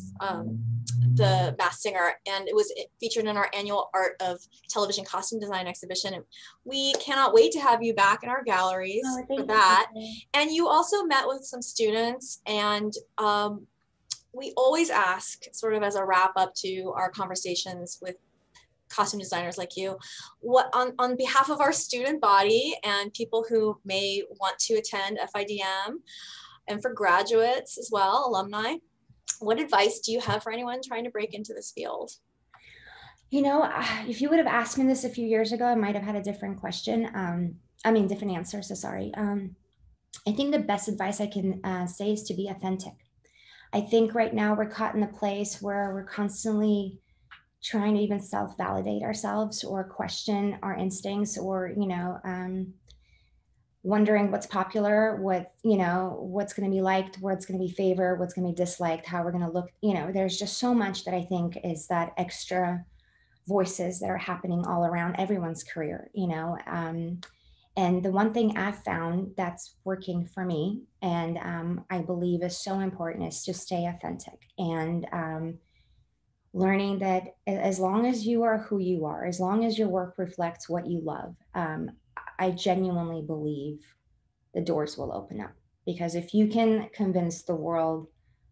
the Masked Singer, and it was featured in our annual Art of Television Costume Design exhibition. And we cannot wait to have you back in our galleries for that. And you also met with some students, and we always ask, sort of as a wrap up to our conversations with costume designers like you, what on behalf of our student body and people who may want to attend FIDM, and for graduates as well, alumni, what advice do you have for anyone trying to break into this field? You know, if you would have asked me this a few years ago, I might have had a different question. Different answer. So sorry. I think the best advice I can say is to be authentic. I think right now we're caught in a place where we're constantly trying to even self-validate ourselves or question our instincts, or, you know, wondering what's popular, what, you know, what's going to be liked, what's going to be favored, what's going to be disliked, how we're going to look. You know, there's just so much that I think is that extra voices that are happening all around everyone's career, you know. And the one thing I've found that's working for me, and I believe is so important, is to stay authentic, and learning that as long as you are who you are, as long as your work reflects what you love, I genuinely believe the doors will open up. Because if you can convince the world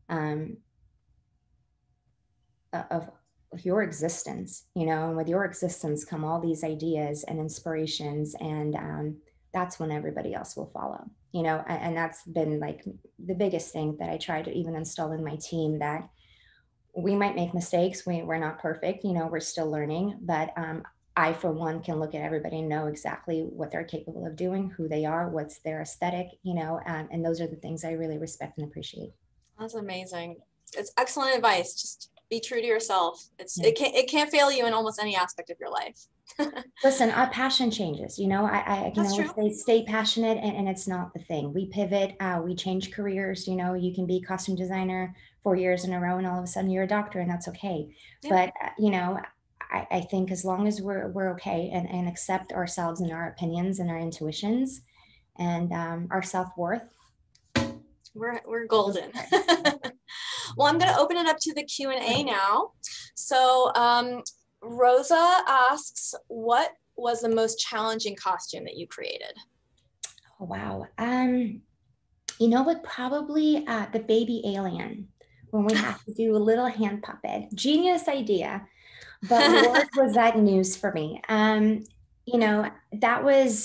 of your existence, you know, and with your existence come all these ideas and inspirations, and that's when everybody else will follow, you know. And that's been like the biggest thing that I try to even install in my team, that we might make mistakes, we're not perfect, you know, we're still learning, but I, for one, can look at everybody and know exactly what they're capable of doing, who they are, what's their aesthetic, you know, and those are the things I really respect and appreciate. That's amazing. It's excellent advice. Just be true to yourself. It can't fail you in almost any aspect of your life. Listen, our passion changes, you know. I can always say stay passionate, and it's not the thing. We pivot, we change careers, you know. You can be a costume designer 4 years in a row and all of a sudden you're a doctor, and that's okay. Yeah. But you know, I think as long as we're okay and accept ourselves and our opinions and our intuitions and our self-worth, we're golden. Well, I'm going to open it up to the Q&A now. So Rosa asks, what was the most challenging costume that you created? Oh, wow. You know what, probably the baby alien, when we have to do a little hand puppet. Genius idea, but Lord, was that news for me. You know, that was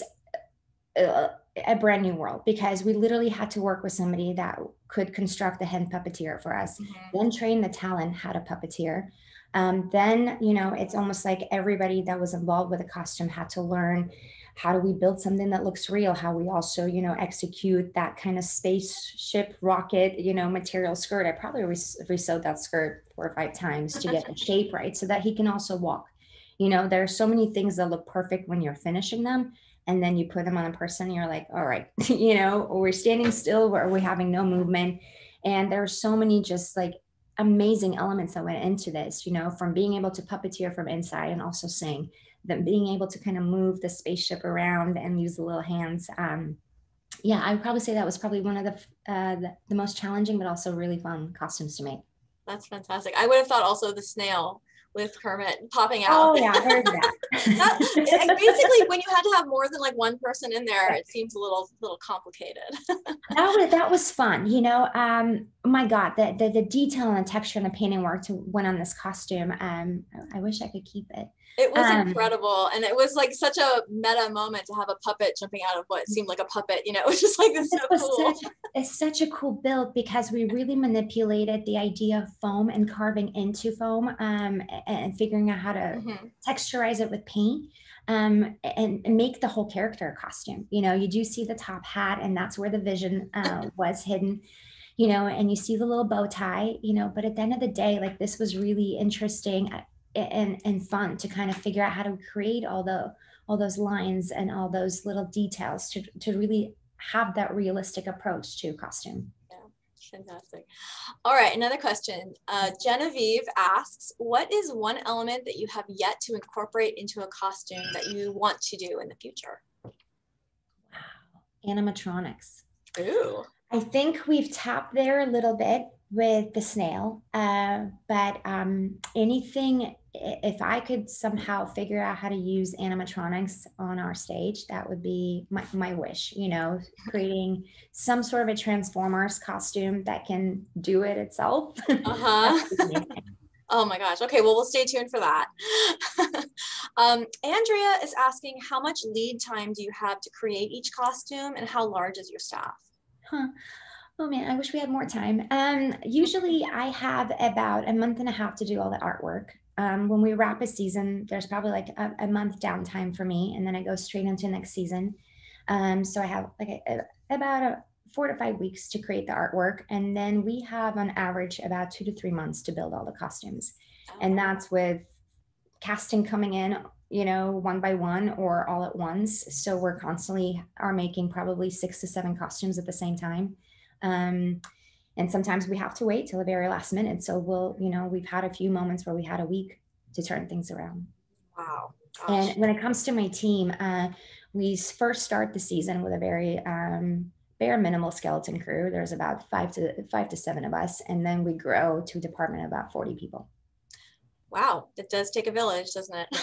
a brand new world, because we literally had to work with somebody that could construct the hand puppeteer for us, then train the talent how to puppeteer. Then, you know, it's almost like everybody that was involved with the costume had to learn, how do we build something that looks real? How we also, you know, execute that kind of spaceship rocket, you know, material skirt. I probably resewed that skirt 4 or 5 times to get the shape right so that he can also walk. You know, there are so many things that look perfect when you're finishing them, and then you put them on a person and you're like, all right, you know, we're standing still, we're having no movement. And there are so many just like amazing elements that went into this, you know, from being able to puppeteer from inside and also sing, then being able to kind of move the spaceship around and use the little hands. Yeah, I would probably say that was probably one of the most challenging, but also really fun costumes to make. That's fantastic. I would have thought also the snail with Kermit popping out. Oh yeah, there's that. Basically, when you had to have more than like one person in there, it seems a little complicated. That was fun, you know. My God, the detail and the texture and the painting work went on this costume. I wish I could keep it. It was incredible, and it was like such a meta moment to have a puppet jumping out of what seemed like a puppet. You know, it was just like this. So cool. It's such a cool build because we really manipulated the idea of foam and carving into foam, and figuring out how to texturize it with paint, and make the whole character a costume. You know, you do see the top hat, and that's where the vision was hidden. You know, and you see the little bow tie. You know, but at the end of the day, like, this was really interesting and fun to kind of figure out how to create all those lines and all those little details to really have that realistic approach to costume. Yeah, fantastic. All right, another question. Genevieve asks, what is one element that you have yet to incorporate into a costume that you want to do in the future? Wow, animatronics. Ooh. I think we've tapped there a little bit with the snail, but anything, if I could somehow figure out how to use animatronics on our stage, that would be my wish, you know, creating some sort of a Transformers costume that can do it itself. Oh my gosh. Okay, well, we'll stay tuned for that. Andrea is asking, how much lead time do you have to create each costume, and how large is your staff? Oh man, I wish we had more time. Usually I have about a month and a half to do all the artwork. When we wrap a season, there's probably like a month downtime for me, and then I go straight into next season. So I have like about 4 to 5 weeks to create the artwork. And then we have on average about 2 to 3 months to build all the costumes. And that's with casting coming in, you know, one by one or all at once. So we're constantly are making probably 6 to 7 costumes at the same time. And sometimes we have to wait till the very last minute. So we'll, you know, we've had a few moments where we had a week to turn things around. Wow. Gosh. And when it comes to my team, we first start the season with a very bare minimal skeleton crew. There's about 5 to 7 of us. And then we grow to a department of about 40 people. Wow. It does take a village, doesn't it?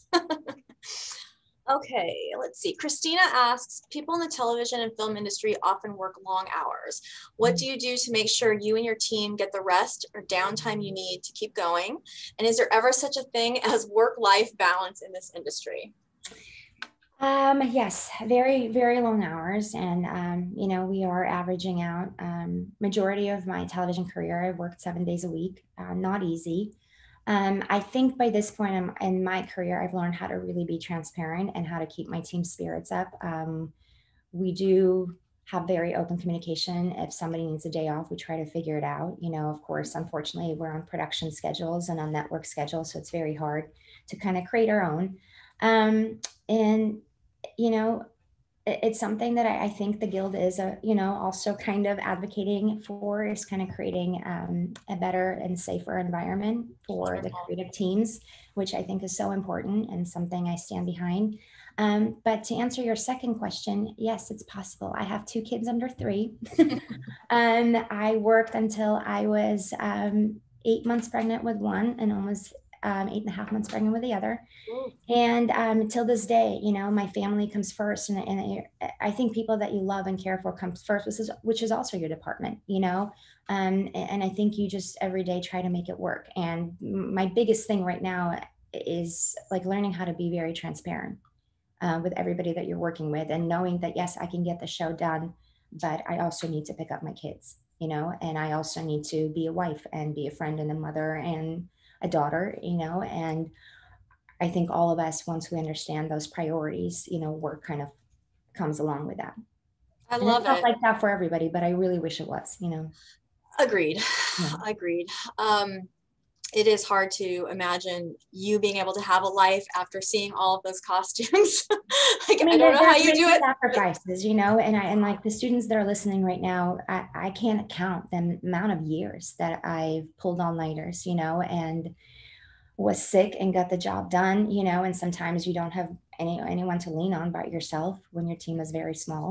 Okay, let's see. Christina asks, people in the television and film industry often work long hours. What do you do to make sure you and your team get the rest or downtime you need to keep going? And is there ever such a thing as work-life balance in this industry? Yes, very, very long hours. And, you know, we are averaging out, majority of my television career, I worked 7 days a week, not easy. I think by this point in my career, I've learned how to really be transparent and how to keep my team spirits up. We do have very open communication. If somebody needs a day off, we try to figure it out. You know, of course, unfortunately, we're on production schedules and on network schedules, so it's very hard to kind of create our own. And, you know, it's something that I think the Guild is, you know, also kind of advocating for, is kind of creating a better and safer environment for the creative teams, which I think is so important and something I stand behind. But to answer your second question, yes, it's possible. I have 2 kids under 3. I worked until I was 8 months pregnant with one and almost 8.5 months pregnant with the other. And till this day, you know, my family comes first. And I think people that you love and care for comes first, which is also your department, you know. And I think you just every day try to make it work. And my biggest thing right now is like learning how to be very transparent with everybody that you're working with, and knowing that, yes, I can get the show done, but I also need to pick up my kids, you know, and I also need to be a wife and be a friend and a mother and a daughter, you know. And I think all of us, once we understand those priorities, you know, work kind of comes along with that. I love it. It's not like that for everybody, but I really wish it was, you know. Agreed. Yeah. Agreed. It is hard to imagine you being able to have a life after seeing all of those costumes. Like, I don't know how you do it. Sacrifices, you know, and like the students that are listening right now, I can't count the amount of years that I've pulled all-nighters, you know, and was sick and got the job done, you know. And sometimes you don't have anyone to lean on but yourself when your team is very small.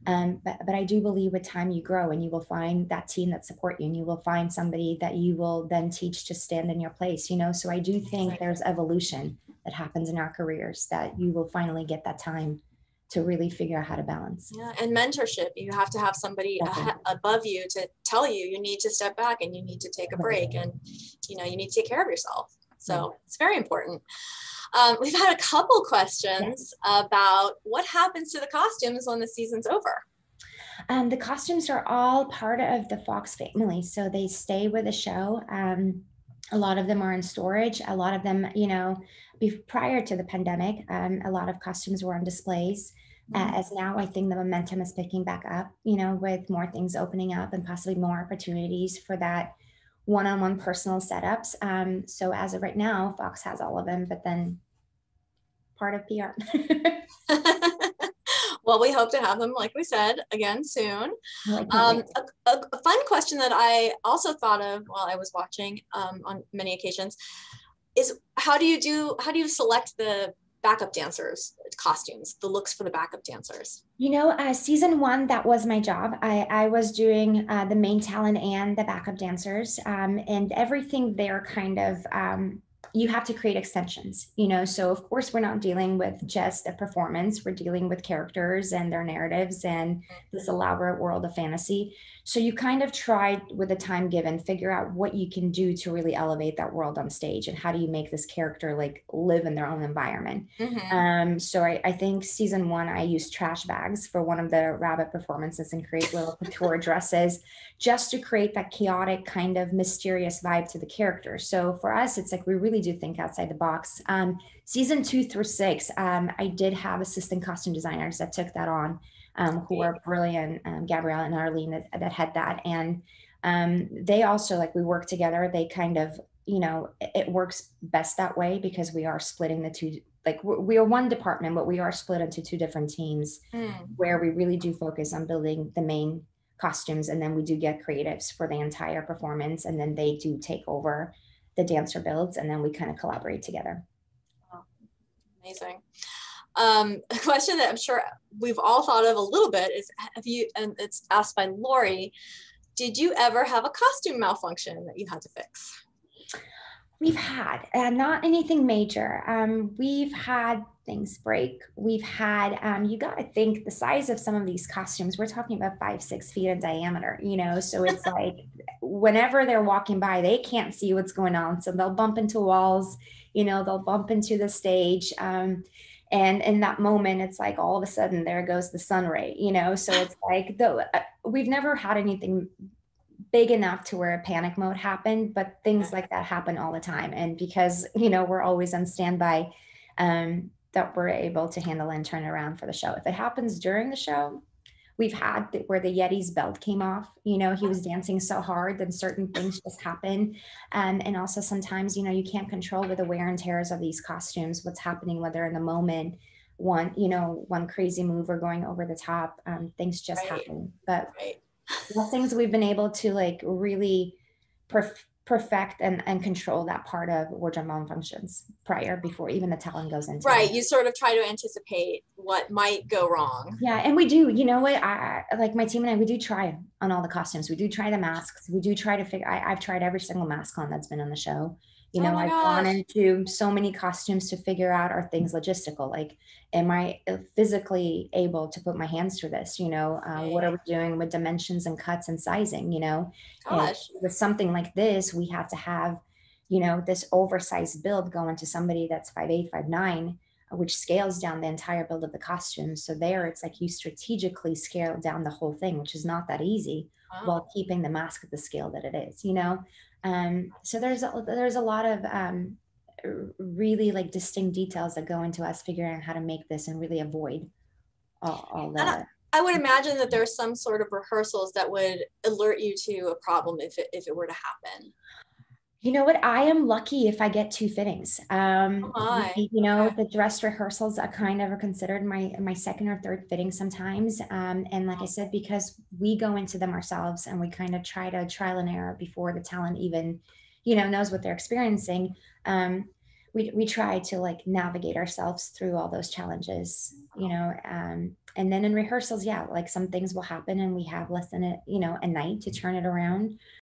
But I do believe with time you grow and you will find that team that support you, and you will find somebody that you will then teach to stand in your place, you know? So I do think there's evolution that happens in our careers, that you will finally get that time to really figure out how to balance. Yeah, and mentorship. You have to have somebody above you to tell you, you need to step back and you need to take a break, and, you know, you need to take care of yourself. So it's very important. We've had a couple questions about what happens to the costumes when the season's over. The costumes are all part of the Fox family, so they stay with the show. A lot of them are in storage. A lot of them, you know, prior to the pandemic, a lot of costumes were on displays. As now, I think the momentum is picking back up, you know, with more things opening up and possibly more opportunities for that one-on-one personal setups. So as of right now, Fox has all of them, but then part of PR. Well, we hope to have them, like we said, again soon. A fun question that I also thought of while I was watching on many occasions is how do you select the backup dancers costumes, the looks for the backup dancers? You know, season 1, that was my job. I was doing the main talent and the backup dancers, and everything there kind of, you have to create extensions, you know? So of course we're not dealing with just a performance, we're dealing with characters and their narratives and this elaborate world of fantasy. So you kind of try with the time given, figure out what you can do to really elevate that world on stage, and how do you make this character like live in their own environment. So I think season 1, I used trash bags for one of the rabbit performances and create little couture dresses just to create that chaotic kind of mysterious vibe to the character. So for us, it's like we really do think outside the box. Season 2 through 6, I did have assistant costume designers that took that on, who are brilliant, Gabrielle and Arlene that had that. And they also, like, we work together. They kind of, you know, it works best that way because we are splitting the two, like we are one department, but we are split into 2 different teams where we really do focus on building the main costumes. And then we do get creatives for the entire performance. And then they do take over the dancer builds, and then we kind of collaborate together. Oh, amazing. A question that I'm sure we've all thought of a little bit is, and it's asked by Lori, did you ever have a costume malfunction that you had to fix? We've had not anything major. We've had things break. We've had, you got to think the size of some of these costumes, we're talking about 5-6 feet in diameter, you know? So it's like, whenever they're walking by, they can't see what's going on. So they'll bump into walls, you know, they'll bump into the stage. And in that moment, it's like, all of a sudden there goes the sun ray, you know? So it's like, though we've never had anything big enough to where a panic mode happened, but things like that happen all the time. And because, you know, we're always on standby, that we're able to handle and turn around for the show. If it happens during the show, we've had where the Yeti's belt came off, you know, he was dancing so hard that certain things just happen. And also sometimes, you know, you can't control with the wear and tears of these costumes, what's happening, whether in the moment, one crazy move or going over the top, things just happen. But things we've been able to like really perfect and control that part of wardrobe malfunctions before even the talent goes into it. You sort of try to anticipate what might go wrong. Yeah, and we do, you know what, I like my team and I, we do try on all the costumes. We do try the masks. We do try to figure, I've tried every single mask on that's been on the show. You know, I've gone into so many costumes to figure out, are things logistical? Like, am I physically able to put my hands through this? You know, what are we doing with dimensions and cuts and sizing? You know, with something like this, we have to have, you know, this oversized build go into somebody that's 5'8", 5'9", which scales down the entire build of the costume. So there, it's like you strategically scale down the whole thing, which is not that easy, while keeping the mask at the scale that it is, you know? So there's a lot of really like distinct details that go into us figuring out how to make this and really avoid all that. I would imagine that there's some sort of rehearsals that would alert you to a problem if it were to happen. You know what? I am lucky if I get 2 fittings. You know, the dress rehearsals are kind of considered my second or third fitting sometimes. And like I said, because we go into them ourselves and we kind of try to trial and error before the talent even, you know, knows what they're experiencing. we try to like navigate ourselves through all those challenges, you know. And then in rehearsals, yeah, like some things will happen and we have less than a night to turn it around.